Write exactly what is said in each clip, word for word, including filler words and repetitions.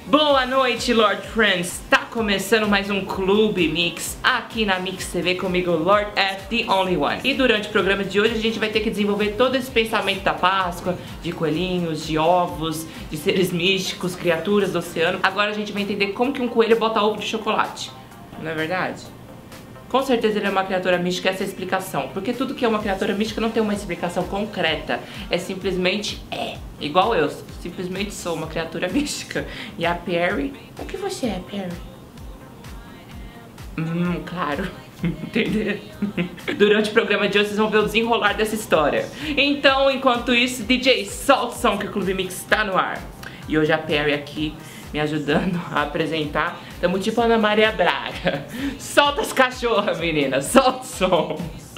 Boa noite, Lord Friends! Tá começando mais um Clube Mix aqui na Mix T V comigo, Lord F, the only one. E durante o programa de hoje a gente vai ter que desenvolver todo esse pensamento da Páscoa, de coelhinhos, de ovos, de seres místicos, criaturas do oceano. Agora a gente vai entender como que um coelho bota ovo de chocolate. Não é verdade? Com certeza ele é uma criatura mística, essa é a explicação. Porque tudo que é uma criatura mística não tem uma explicação concreta. É simplesmente é. Igual eu, simplesmente sou uma criatura mística. E a Perry... O que você é, Perry? Hum, claro. Entender? Durante o programa de hoje vocês vão ver o desenrolar dessa história. Então, enquanto isso, D J, solta o som que o Clube Mix está no ar. E hoje a Perry aqui me ajudando a apresentar. Tamo tipo Ana Maria Braga. Solta as cachorras, menina. Solta o som.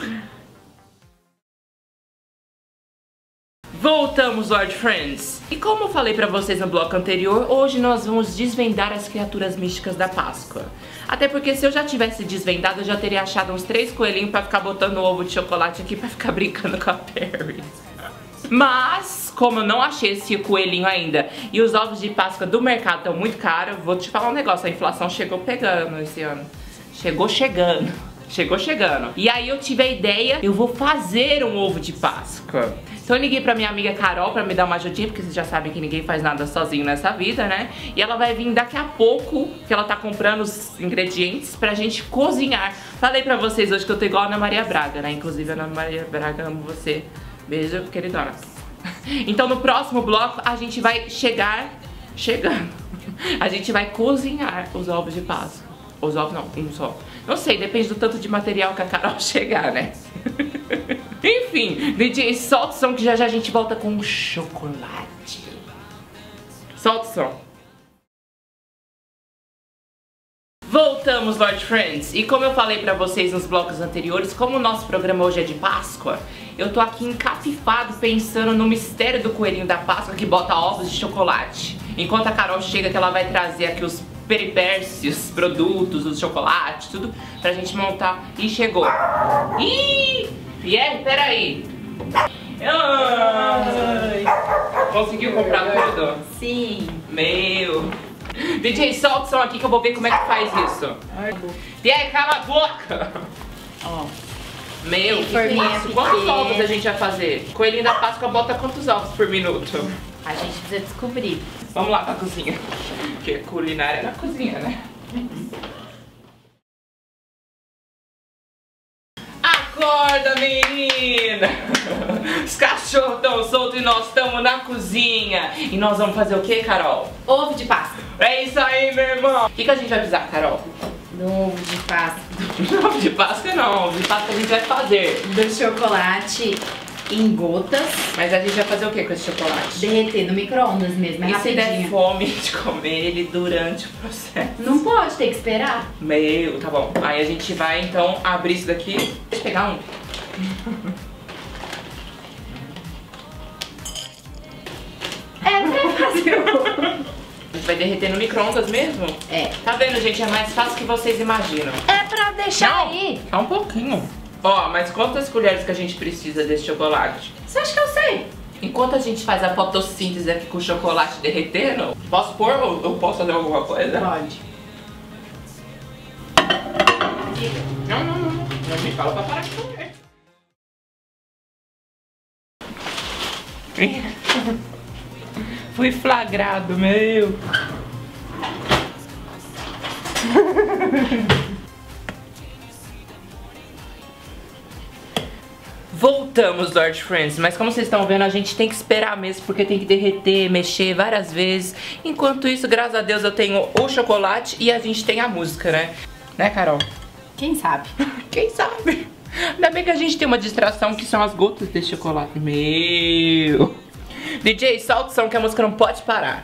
Voltamos, Lord Friends. E como eu falei pra vocês no bloco anterior, hoje nós vamos desvendar as criaturas místicas da Páscoa. Até porque se eu já tivesse desvendado, eu já teria achado uns três coelhinhos pra ficar botando ovo de chocolate aqui pra ficar brincando com a Perry. Mas, como eu não achei esse coelhinho ainda e os ovos de Páscoa do mercado estão muito caros, vou te falar um negócio, a inflação chegou pegando esse ano. Chegou chegando. Chegou chegando. E aí eu tive a ideia, eu vou fazer um ovo de Páscoa. Então eu liguei pra minha amiga Carol pra me dar uma ajudinha, porque vocês já sabem que ninguém faz nada sozinho nessa vida, né? E ela vai vir daqui a pouco, que ela tá comprando os ingredientes pra gente cozinhar. Falei pra vocês hoje que eu tô igual a Ana Maria Braga, né? Inclusive, Ana Maria Braga, amo você. Beijo, queridona. Então no próximo bloco a gente vai chegar... Chegando. A gente vai cozinhar os ovos de Páscoa. Os ovos não, um só. Não sei, depende do tanto de material que a Carol chegar, né? Enfim, D J, solta o som que já já a gente volta com chocolate. Solta o som. Voltamos, Lord Friends. E como eu falei pra vocês nos blocos anteriores, como o nosso programa hoje é de Páscoa, eu tô aqui encapifado pensando no mistério do coelhinho da Páscoa que bota ovos de chocolate. Enquanto a Carol chega, que ela vai trazer aqui os peripécios, produtos, os chocolates, tudo pra gente montar. E chegou. Ih! Pierre, peraí. Ai. Conseguiu comprar tudo? Sim. Meu. D J, solta o som aqui que eu vou ver como é que faz isso. Pierre, cala a boca. Ó. Meu, que isso? Quantos ovos a gente vai fazer? Coelhinho da Páscoa bota quantos ovos por minuto? A gente precisa descobrir. Vamos lá pra cozinha. Porque culinária é na cozinha, né? Acorda, menina! Os cachorros estão soltos e nós estamos na cozinha. E nós vamos fazer o que, Carol? Ovo de Páscoa. É isso aí, meu irmão. O que, que a gente vai precisar, Carol? Do ovo de Páscoa. Ovo de Páscoa não. Ovo de Páscoa a gente vai fazer Do chocolate em gotas. Mas a gente vai fazer o que com esse chocolate? Derreter no micro-ondas mesmo, é E se der rapidinho. fome de comer ele durante o processo? Não pode, tem que esperar. Meu, tá bom. Aí a gente vai então abrir isso daqui. Deixa eu pegar um. É pra fazer o... A gente vai derreter no micro-ondas mesmo? É. Tá vendo, gente? É mais fácil que vocês imaginam. É pra deixar Não, aí. só um pouquinho. Ó, mas quantas colheres que a gente precisa desse chocolate? Você acha que eu sei? Enquanto a gente faz a fotossíntese aqui com o chocolate derretendo, posso pôr ou eu posso fazer alguma coisa? Pode. Não, não, não. Não me fala pra parar de comer. Fui flagrado, meu. Voltamos, Lord Friends, mas como vocês estão vendo, a gente tem que esperar mesmo, porque tem que derreter, mexer várias vezes. Enquanto isso, graças a Deus, eu tenho o chocolate e a gente tem a música, né? Né, Carol? Quem sabe? Quem sabe? Ainda bem que a gente tem uma distração que são as gotas desse chocolate. Meu! D J, solta o som que a música não pode parar.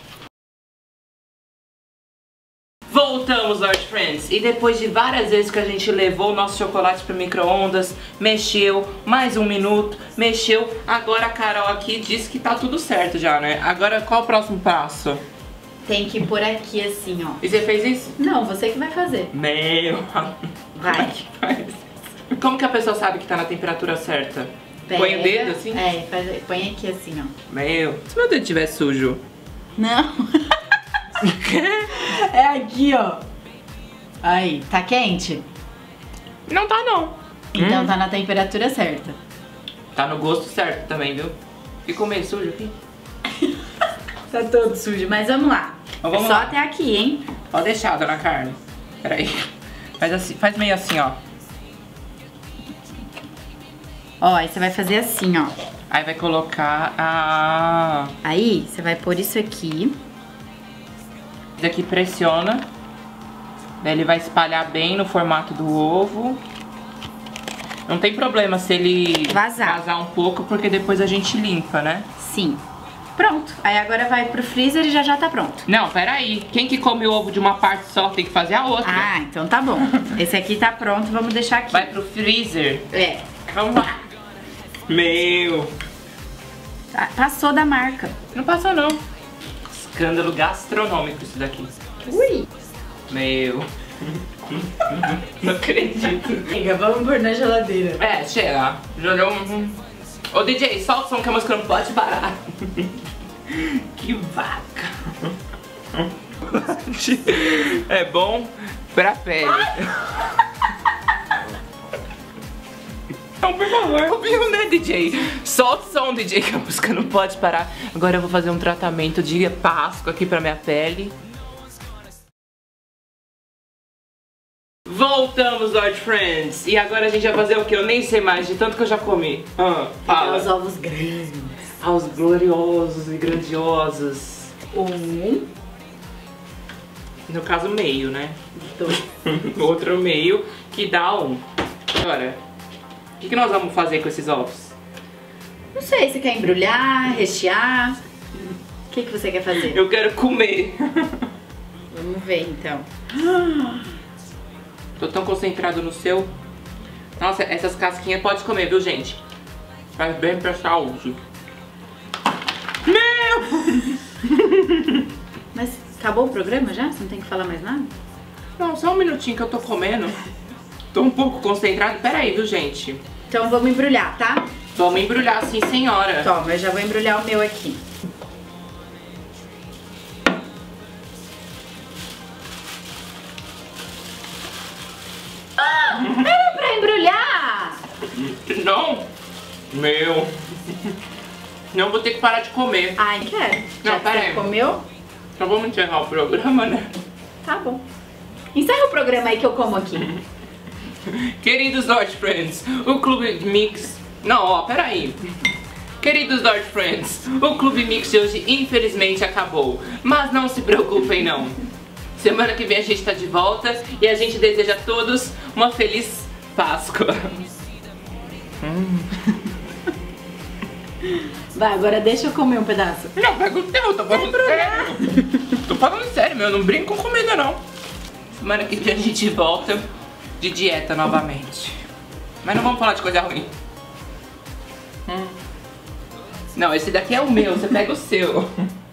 Voltamos, Lord Friends, e depois de várias vezes que a gente levou o nosso chocolate pro micro-ondas, mexeu, mais um minuto, mexeu, agora a Carol aqui disse que tá tudo certo já, né? Agora qual o próximo passo? Tem que ir por aqui assim, ó. E você fez isso? Não, você que vai fazer. Meu, Vai. Como é que faz? Como que a pessoa sabe que tá na temperatura certa? Pega, Põe o dedo assim? É, faz, põe aqui assim, ó. Meu, se meu dedo estiver sujo. Não. É aqui, ó. Aí, tá quente? Não tá não. Então Hum. tá na temperatura certa. Tá no gosto certo também, viu? Ficou meio sujo aqui? Tá todo sujo, mas vamos lá. Então, vamos é só lá. até aqui, hein? Pode deixar, dona Carne. Peraí. Faz, assim, faz meio assim, ó. Ó, aí você vai fazer assim, ó. Aí vai colocar a... Aí você vai pôr isso aqui. Isso aqui pressiona. Daí ele vai espalhar bem no formato do ovo. Não tem problema se ele Vazar. vazar um pouco, porque depois a gente limpa, né? Sim. Pronto. Aí agora vai pro freezer e já já tá pronto. Não, peraí. Quem que come o ovo de uma parte só tem que fazer a outra. Ah, então tá bom. Esse aqui tá pronto, vamos deixar aqui. Vai pro freezer. É. Vamos lá. Meu. Tá- passou da marca. Não passa não. Escândalo gastronômico isso daqui. Ui. Meu. Não acredito. Amiga, vamos pôr na geladeira. É, chega. Jogou um... Ô D J, solta o som que a música não pode parar. Que vaca. É bom pra pele. Então, por favor. Ouviu, né, D J? Solta o som, D J, que a música não pode parar. Agora eu vou fazer um tratamento de Páscoa aqui pra minha pele. Voltamos, Lord Friends. E agora a gente vai fazer o que? Eu nem sei mais, de tanto que eu já comi. Ah, fala. Os ovos grandes. Aos gloriosos e grandiosos. Um, No caso, meio, né? dois. Outro meio que dá um. Agora, o que, que nós vamos fazer com esses ovos? Não sei, você quer embrulhar, rechear? O que, que você quer fazer? Eu quero comer. Vamos ver então. Tô tão concentrado no seu. Nossa, essas casquinhas pode comer, viu, gente? Faz bem pra saúde. Meu! Mas acabou o programa já? Você não tem que falar mais nada? Não, só um minutinho que eu tô comendo. Tô um pouco concentrado. Pera aí, viu, gente? Então vamos embrulhar, tá? Vamos embrulhar sim, senhora. Toma, eu já vou embrulhar o meu aqui. Ah, era pra embrulhar! Não. Meu. Não, vou ter que parar de comer. Ai, quero. Não, Já pera você aí. comeu? Então vamos encerrar o programa, né? Tá bom. Encerra o programa aí que eu como aqui. Queridos Lord Friends, o Clube Mix... Não, ó, peraí. Queridos Lord Friends, o Clube Mix de hoje infelizmente acabou. Mas não se preocupem não. Semana que vem a gente tá de volta e a gente deseja a todos uma feliz Páscoa. Hum. Vai, agora deixa eu comer um pedaço. Não, pega o teu, tô falando sério. Tô falando sério, meu, não brinco com comida não. Semana que vem a gente volta de dieta novamente. Mas não vamos falar de coisa ruim. Hum. Não, esse daqui é o meu, você pega o seu.